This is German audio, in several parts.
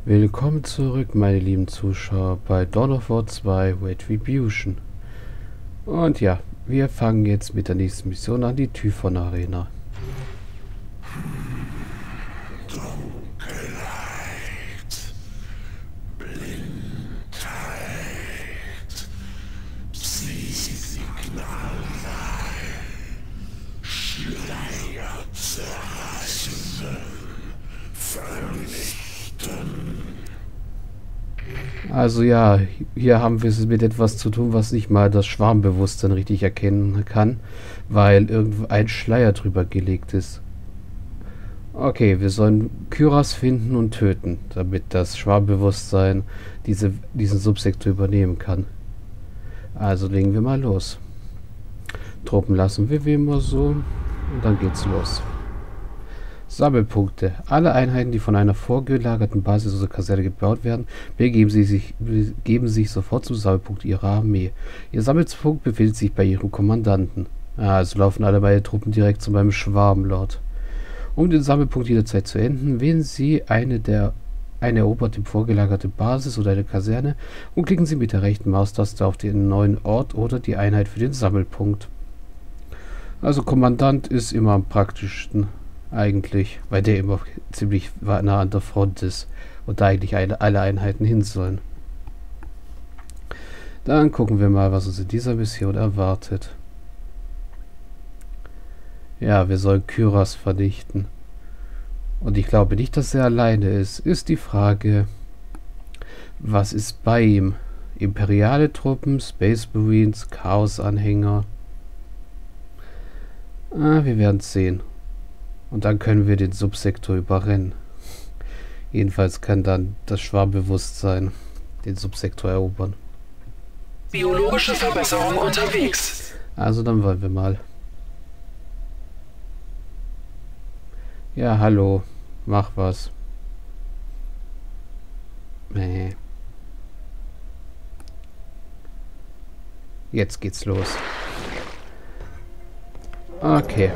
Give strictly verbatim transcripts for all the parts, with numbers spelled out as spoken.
Willkommen zurück, meine lieben Zuschauer, bei Dawn of War zwei Retribution. Und ja, wir fangen jetzt mit der nächsten Mission an, die Typhon Arena. Dunkelheit, Blindheit, Signal, Schleier zerreißen, vernichten. Also ja, hier haben wir es mit etwas zu tun, was nicht mal das Schwarmbewusstsein richtig erkennen kann, weil irgendein Schleier drüber gelegt ist. Okay, wir sollen Kyras finden und töten, damit das Schwarmbewusstsein diese, diesen Subsektor übernehmen kann. Also legen wir mal los. Truppen lassen wir wie immer so und dann geht's los. Sammelpunkte. Alle Einheiten, die von einer vorgelagerten Basis oder Kaserne gebaut werden, begeben sie sich, begeben sich sofort zum Sammelpunkt ihrer Armee. Ihr Sammelpunkt befindet sich bei ihrem Kommandanten. Also laufen alle meine Truppen direkt zu meinem Schwarmlord. Um den Sammelpunkt jederzeit zu enden, wählen Sie eine der eine eroberte vorgelagerte Basis oder eine Kaserne und klicken Sie mit der rechten Maustaste auf den neuen Ort oder die Einheit für den Sammelpunkt. Also Kommandant ist immer am praktischsten. Eigentlich, weil der immer ziemlich nah an der Front ist und da eigentlich eine, alle Einheiten hin sollen. Dann gucken wir mal, was uns in dieser Mission erwartet. Ja, wir sollen Kyras vernichten. Und ich glaube nicht, dass er alleine ist. Ist die Frage, was ist bei ihm? Imperiale Truppen, Space Marines, Chaos-Anhänger. Ah, wir werden es sehen. Und dann können wir den Subsektor überrennen. Jedenfalls kann dann das Schwarmbewusstsein den Subsektor erobern. Biologische Verbesserung unterwegs. Also dann wollen wir mal. Ja, hallo. Mach was. Nee. Jetzt geht's los. Okay.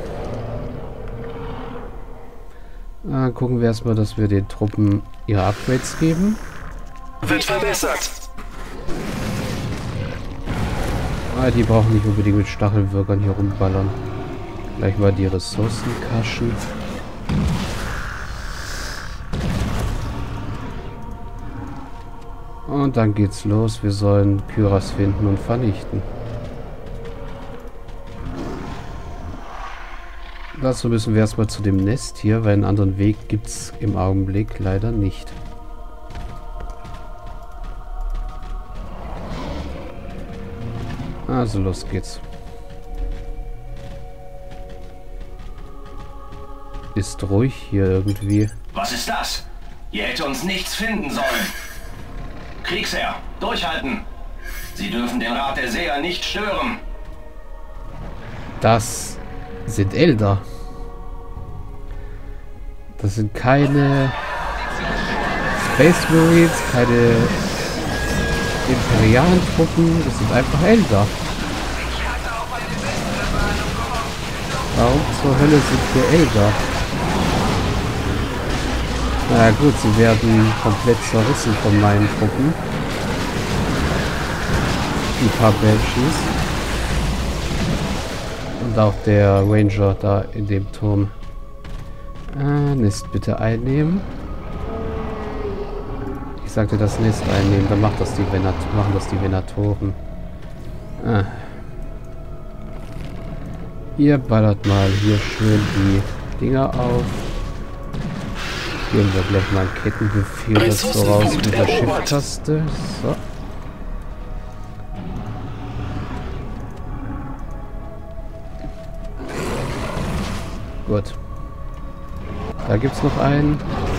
Dann gucken wir erstmal, dass wir den Truppen ihre Upgrades geben. Wird verbessert. Ah, die brauchen nicht unbedingt mit Stachelwirkern hier rumballern. Gleich mal die Ressourcen kaschen. Und dann geht's los. Wir sollen Kyras finden und vernichten. Dazu müssen wir erstmal zu dem Nest hier, weil einen anderen Weg gibt es im Augenblick leider nicht. Also los geht's. Ist ruhig hier irgendwie. Was ist das? Ihr hätte uns nichts finden sollen. Kriegsherr, durchhalten! Sie dürfen den Rat der Seher nicht stören. Das sind Elder. Das sind keine Space Marines, keine imperialen Truppen, das sind einfach Elder. Warum zur Hölle sind hier Elder? Na gut, sie werden komplett zerrissen von meinen Truppen. Die paar Banshees. Und auch der Ranger da in dem Turm. Äh, Nest bitte einnehmen. Ich sagte das Nest einnehmen, dann macht das die Venat machen das die Venatoren. Ah. Ihr ballert mal hier schön die Dinger auf. Geben wir gleich mal einen Kettenbefehl dazu raus mit der Shift-Taste. So. Gut. Da gibt es noch einen.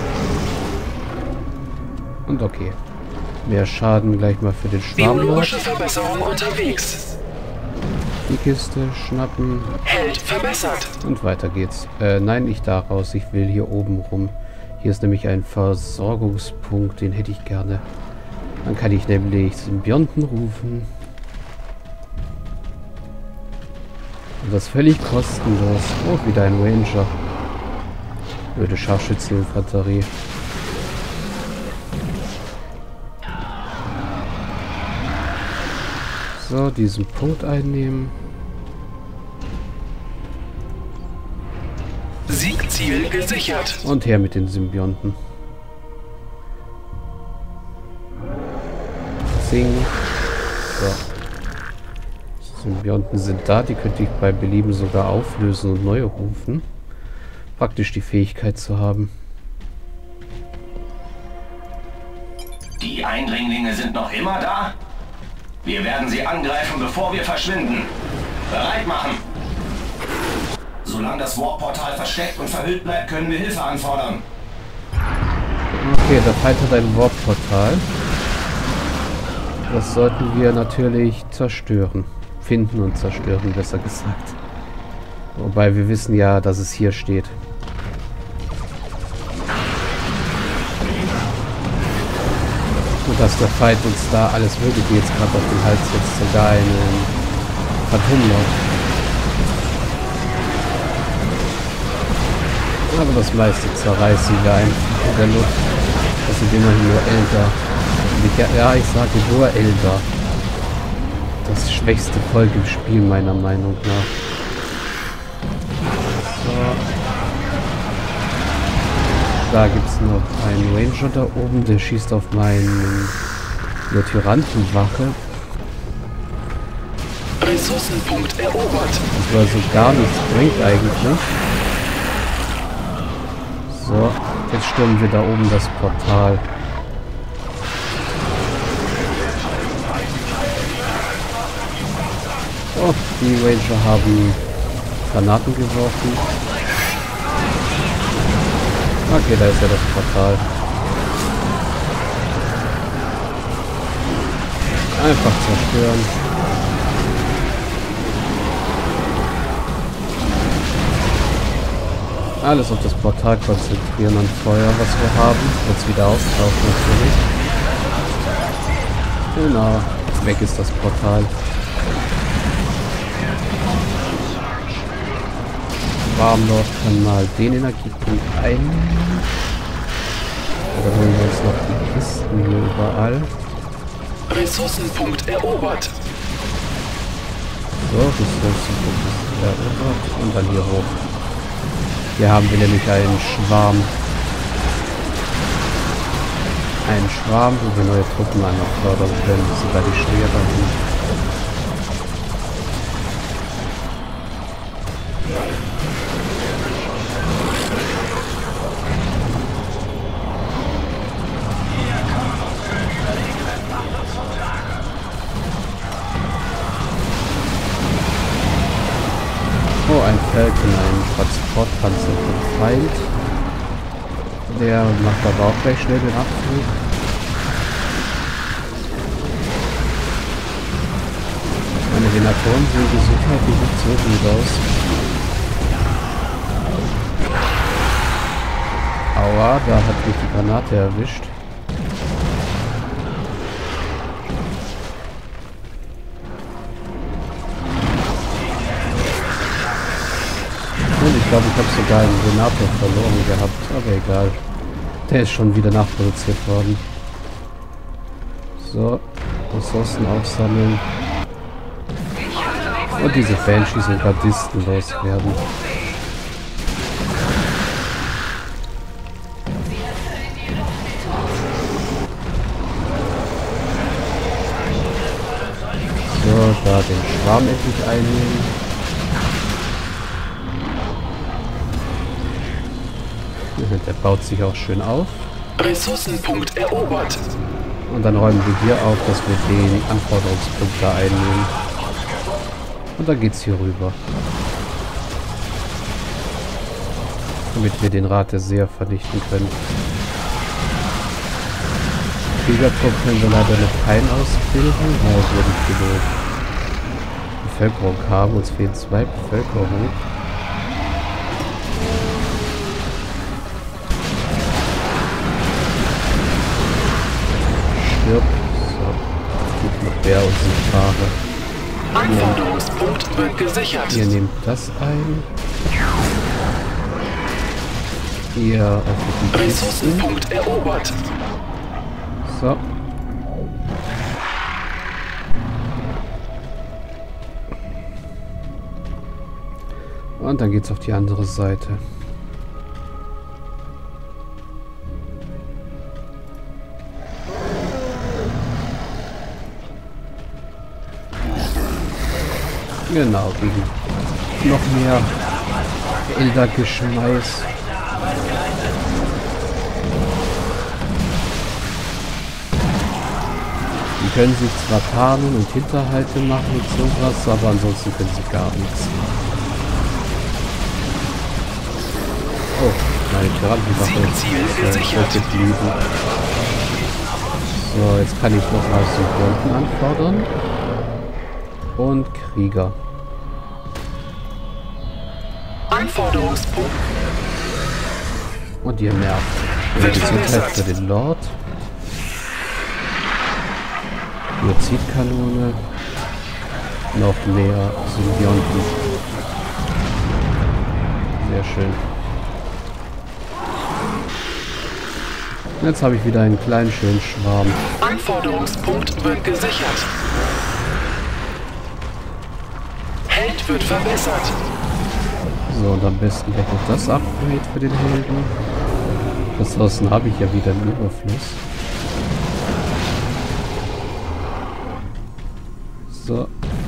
Und okay. Mehr Schaden gleich mal für den Schwarmlord. Biologische Verbesserung unterwegs. Die Kiste schnappen. Held verbessert. Und weiter geht's. Äh, nein, nicht da raus. Ich will hier oben rum. Hier ist nämlich ein Versorgungspunkt. Den hätte ich gerne. Dann kann ich nämlich Symbionten rufen. Und das völlig kostenlos. Oh, wieder ein Ranger. Blöde Scharfschützeninfanterie. So, diesen Punkt einnehmen. Siegziel gesichert. Und her mit den Symbionten. Zing. So. Symbionten sind da, die könnte ich bei Belieben sogar auflösen und neu rufen. Praktisch die Fähigkeit zu haben. Die Eindringlinge sind noch immer da? Wir werden sie angreifen, bevor wir verschwinden. Bereit machen! Solange das Warp-Portal versteckt und verhüllt bleibt, können wir Hilfe anfordern. Okay, der Feind hat ein Warp-Portal. Das sollten wir natürlich zerstören. Finden und zerstören, besser gesagt. Wobei wir wissen ja, dass es hier steht. Und dass der Feind uns da alles Mögliche jetzt gerade auf den Hals setzt, sogar einen Phantomlord. Aber das meiste zerreißen wir einfach in der Luft. Das sind immerhin nur Elder. Ja, ich sage nur Elder. Das schwächste Volk im Spiel, meiner Meinung nach. So. Da gibt es noch einen Ranger da oben, der schießt auf meinen Tyrantenwache. Ressourcenpunkt erobert. Das war so gar nichts bringt eigentlich. So, jetzt stürmen wir da oben das Portal. Oh, die Ranger haben Granaten geworfen. Okay, da ist ja das Portal. Einfach zerstören. Alles auf das Portal konzentrieren an Feuer, was wir haben. Jetzt wieder auftauchen natürlich. Genau. Weg ist das Portal. Warmlord kann mal den Energiepunkt einnehmen. Oder holen wir uns noch die Kisten hier überall. Ressourcenpunkt erobert. So, Ressourcenpunkt ist erobert. Und dann hier hoch. Hier haben wir nämlich einen Schwarm. Einen Schwarm, wo wir neue Truppen anfordern können. Sogar die schwereren. Oh, ein Falcon, ein Transportpanzer vom Feind. Der macht aber auch gleich schnell den Abflug. Meine Venatoren sehen gesundheitlich nicht so gut aus. Aua, da hat mich die Granate erwischt. Und ich glaube, ich habe sogar einen Senator verloren gehabt, aber egal. Der ist schon wieder nachproduziert worden. So, Ressourcen aufsammeln. Und diese Banshees und Gardisten loswerden. So, da den Schwarm endlich einnehmen. Der baut sich auch schön auf. Ressourcenpunkt erobert. Und dann räumen wir hier auf, dass wir den Anforderungspunkt da einnehmen. Und dann geht's hier rüber. Damit wir den Rat der Seher vernichten können. Kriegertrupp können wir leider noch keinen ausbilden, weil wir nicht genug Bevölkerung haben. Uns fehlen zwei Bevölkerung. So, gut noch der unsichtbare. Anforderungspunkt wird gesichert. Ihr nehmt das ein. Ihr öffnet die Kisten. Ressourcenpunkt erobert. So. Und dann geht's auf die andere Seite. Genau, gegen noch mehr Elder-Geschmeiß. Die können sich zwar tarnen und Hinterhalte machen und sowas, aber ansonsten können sie gar nichts. Oh, meine Piratenwache ist äh, geblieben. So, jetzt kann ich noch mal Symbolen anfordern. Und Krieger. Anforderungspunkt. Und ihr merkt, ja, Gesundheit für den Lord. Biozidkanone. Noch mehr Symbionten. Sehr schön. Jetzt habe ich wieder einen kleinen schönen Schwarm. Anforderungspunkt wird gesichert. Held wird verbessert. So, und am besten gleich noch das Upgrade für den Helden. Ressourcen habe ich ja wieder im Überfluss. So.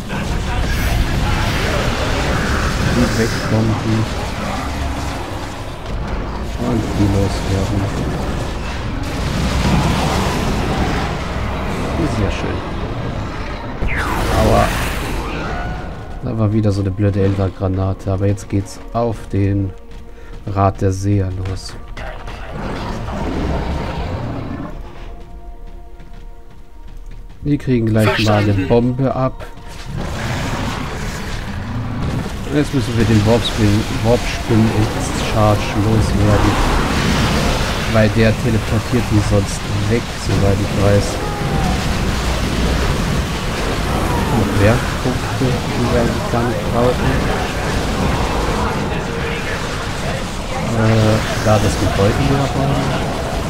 Die wegbomben. Und die loswerden. Sehr schön. Aua. Da war wieder so eine blöde Elder-Granate. Aber jetzt geht's auf den Rat der Seher los. Die kriegen gleich mal eine Bombe ab. Jetzt müssen wir den Warpspin, Warpspin Charge loswerden. Weil der teleportiert die sonst weg, soweit ich weiß. Noch Wertpunkte, die wir eigentlich gar nicht brauchen. Äh, da das Gebäude hier bauen.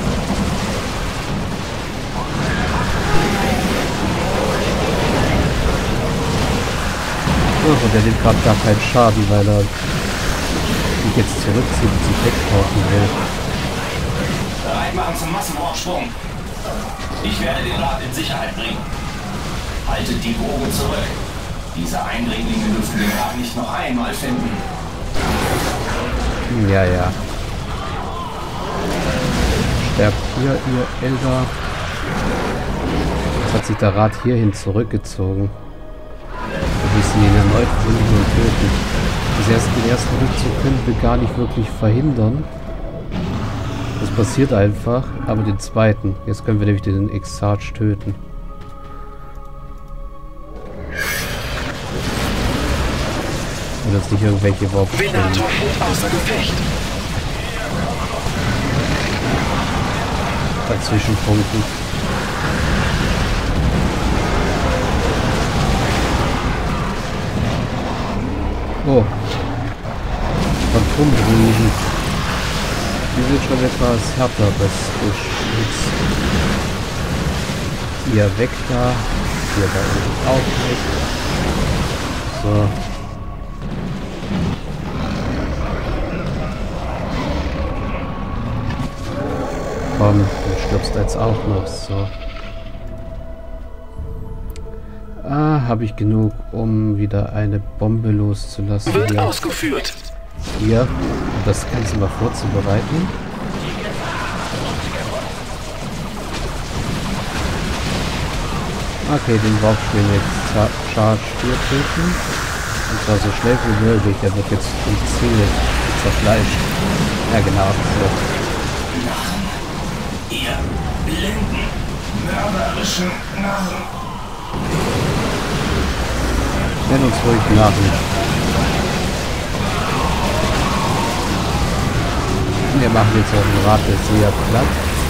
Oh, der nimmt gerade gar keinen Schaden, weil er sich jetzt zurückzieht und sich wegtauchen will. Bereit machen zum Massenhochsprung. Ich werde den Rat in Sicherheit bringen. Haltet die Woge zurück. Diese Eindringlinge dürfen den Rat nicht noch einmal finden. Ja, ja. Sterbt hier, ihr Elder. Jetzt hat sich der Rat hierhin zurückgezogen. Wir müssen ihn erneut finden und töten. Das erste, den ersten Rückzug können wir gar nicht wirklich verhindern. Das passiert einfach. Aber den zweiten. Jetzt können wir nämlich den Exarch töten. Oder ist nicht irgendwelche Waffen. Venator steht außer Gefecht. Dazwischen Punkten. Oh. Phantomdrüsen. Die sind schon etwas härteres Geschütz. Ihr weg da. Hier da unten auch weg. So. Komm, du stirbst jetzt auch noch. So. Ah, habe ich genug, um wieder eine Bombe loszulassen. Wird hier. ausgeführt. Hier, um das Ganze mal vorzubereiten. Okay, den Warpspin jetzt Charge vier töten. Und zwar so schnell wie möglich. Der wird jetzt umzingelt, zerfleischt. Ja genau, so. Ihr blinden, mörderischen Narren. Nenn uns ruhig Narren. Wir machen jetzt auch den Rat des Seher platt.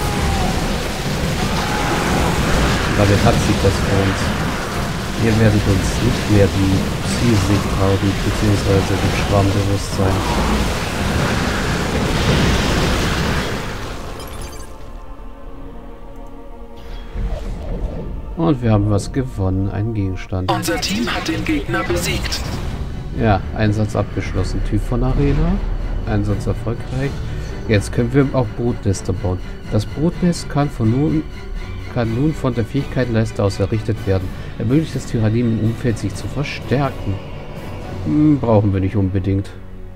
Damit hat sich das für uns. Ihr werdet uns nicht mehr die Zielsicht rauben, beziehungsweise den Schwarmbewusstsein. Und wir haben was gewonnen, einen Gegenstand. Unser Team hat den Gegner besiegt. Ja, Einsatz abgeschlossen. Typhon Arena. Einsatz erfolgreich. Jetzt können wir auch Brutnester bauen. Das Brutnest kann von nun kann nun von der Fähigkeitenleiste aus errichtet werden. Ermöglicht es Tyrannien im Umfeld, sich zu verstärken. Hm, brauchen wir nicht unbedingt.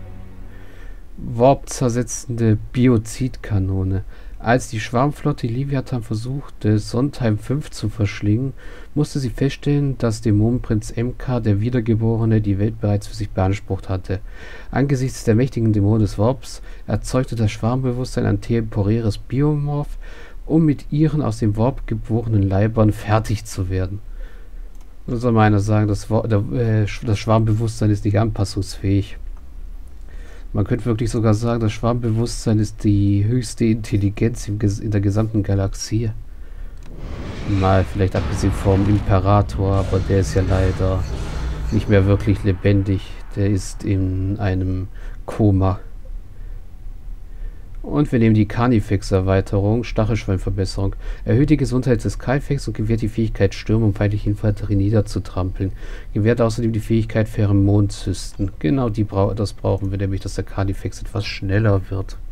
Warp-zersetzende Biozidkanone. Als die Schwarmflotte Leviathan versuchte, Sondheim fünf zu verschlingen, musste sie feststellen, dass Dämonenprinz M K, der Wiedergeborene, die Welt bereits für sich beansprucht hatte. Angesichts der mächtigen Dämonen des Warps erzeugte das Schwarmbewusstsein ein temporäres Biomorph, um mit ihren aus dem Warp geborenen Leibern fertig zu werden. So soll meiner sagen, das, War der, äh, das Schwarmbewusstsein ist nicht anpassungsfähig. Man könnte wirklich sogar sagen, das Schwarmbewusstsein ist die höchste Intelligenz im Ges in der gesamten Galaxie. Mal vielleicht abgesehen vom Imperator, aber der ist ja leider nicht mehr wirklich lebendig. Der ist in einem Koma. Und wir nehmen die Carnifex-Erweiterung, Stachelschwein-Verbesserung. Erhöht die Gesundheit des Carnifex und gewährt die Fähigkeit, Stürme und feindliche Infanterie niederzutrampeln. Gewährt außerdem die Fähigkeit, Pheromonzysten. Genau die bra das brauchen wir, nämlich dass der Carnifex etwas schneller wird.